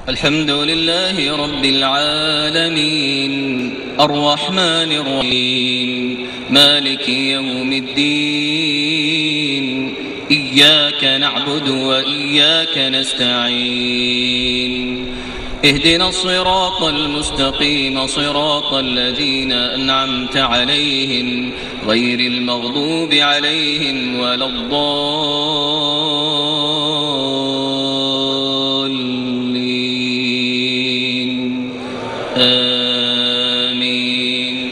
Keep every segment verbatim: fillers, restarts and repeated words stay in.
الحمد لله رب العالمين الرحمن الرحيم مالك يوم الدين إياك نعبد وإياك نستعين اهدنا الصراط المستقيم صراط الذين أنعمت عليهم غير المغضوب عليهم ولا الضالين آمين.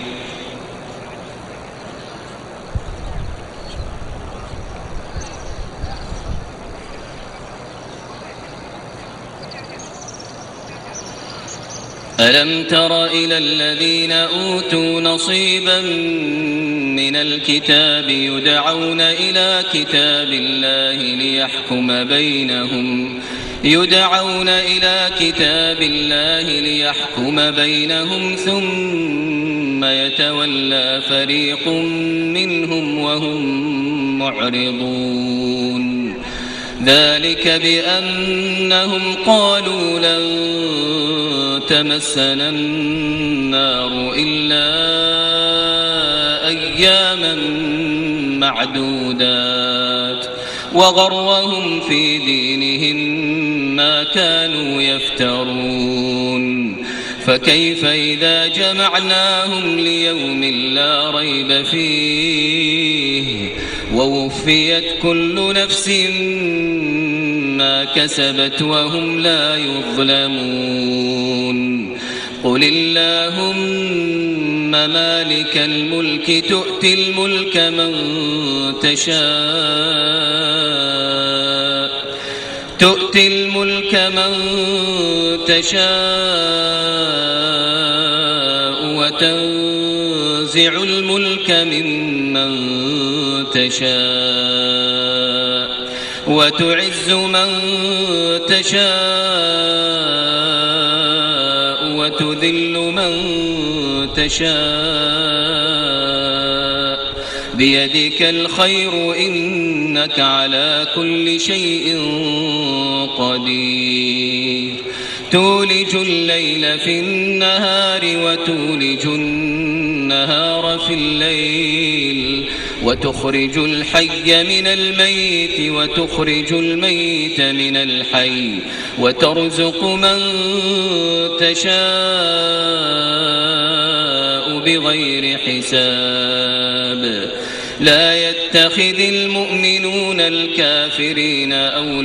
ألم تر إلى الذين أوتوا نصيبا من الكتاب يدعون إلى كتاب الله ليحكم بينهم يدعون إلى كتاب الله ليحكم بينهم ثم يتولى فريق منهم وهم معرضون ذلك بأنهم قالوا لن تمسنا النار إلا أياما معدودات وغرهم في دينهم ما كانوا يفترون فكيف إذا جمعناهم ليوم لا ريب فيه ووفيت كل نفس ما كسبت وهم لا يظلمون قل اللهم مالك الملك تؤتي الملك من تشاء تؤتي الملك من تشاء وتنزع الملك ممن تشاء وتعز من تشاء وتذل من تشاء بيدك الخير إنك على كل شيء قدير تولج الليل في النهار وتولج النهار في الليل وتخرج الحي من الميت وتخرج الميت من الحي وترزق من تشاء بغير حساب لا يتخذ المؤمنون الكافرين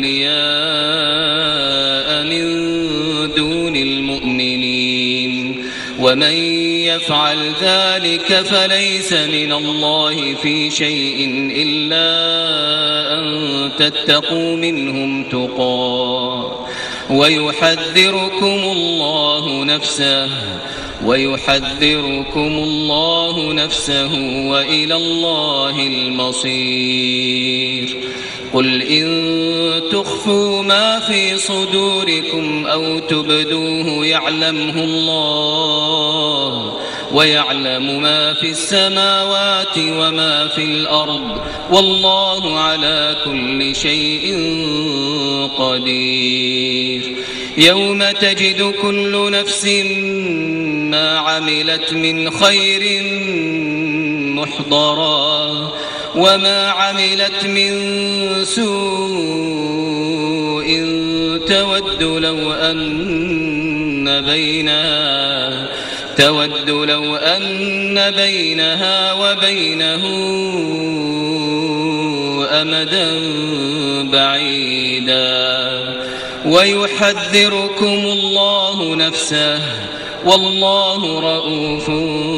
أولياء من دون المؤمنين ومن يفعل ذلك فليس من الله في شيء إلا أن تتقوا منهم تقى ويحذركم الله نفسه ويحذركم الله نفسه وإلى الله المصير قل إن تخفوا ما في صدوركم أو تبدوه يعلمه الله ويعلم ما في السماوات وما في الأرض والله على كل شيء قدير يوم تجد كل نفس ما عملت من خير محضرا وما عملت من سوء تود لو أن بينها تود لو أن بينها وبينه أمدا بعيدا ويحذركم الله نفسه والله رؤوف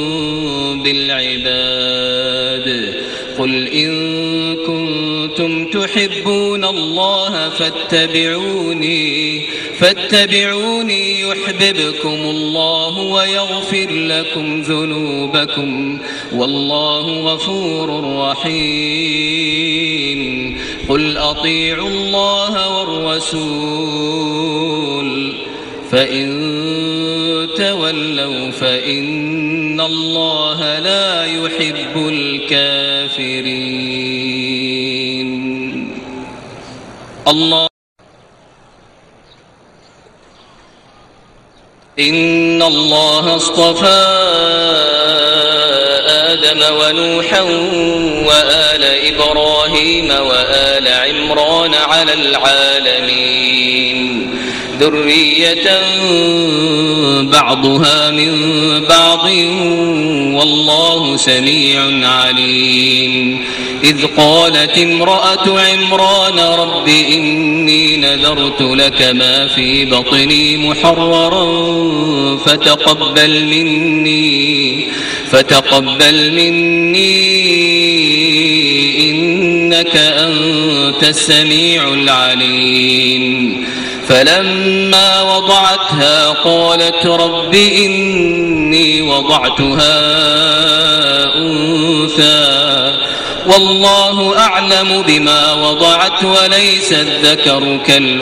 بالعباد قل إن كنتم تحبون الله فاتبعوني فاتبعوني يحببكم الله ويغفر لكم ذنوبكم والله غفور رحيم قل أطيعوا الله والرسول فإن تولوا فإن الله لا يحب الكافرين. الله إن الله اصطفى آدم ونوحا وآل إبراهيم وآل عمران على العالمين ذرية بعضها من بعض والله سميع عليم إذ قالت امرأة عمران رب إني نذرت لك ما في بطني محررا فتقبل مني فتقبل مني إنك أنت السميع العليم فلما وضعتها قالت رب إني وضعتها أنثى والله أعلم بما وضعت وليس الذكر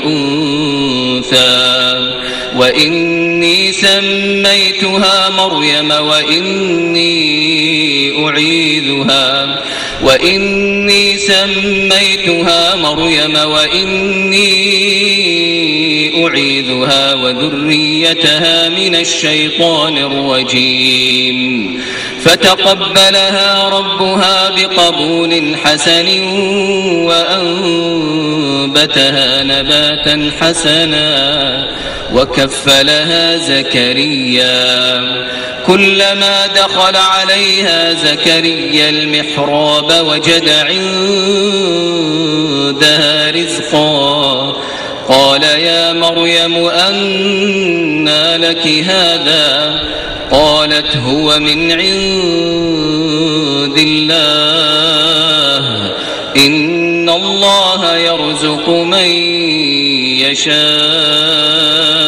كالأنثى وإني سميتها مريم وإني أعيذها وإني سميتها مريم وإني أعيذها وذريتها من الشيطان الرجيم فتقبلها ربها بقبول حسن وأنبتها نباتا حسنا وكفلها زكريا كلما دخل عليها زكريا المحراب وجد عندها رزقا قال يا مريم أنى لك هذا قالت هو من عند الله إن الله يرزق من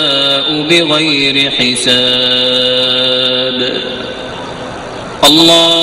يشاء بغير حساب الله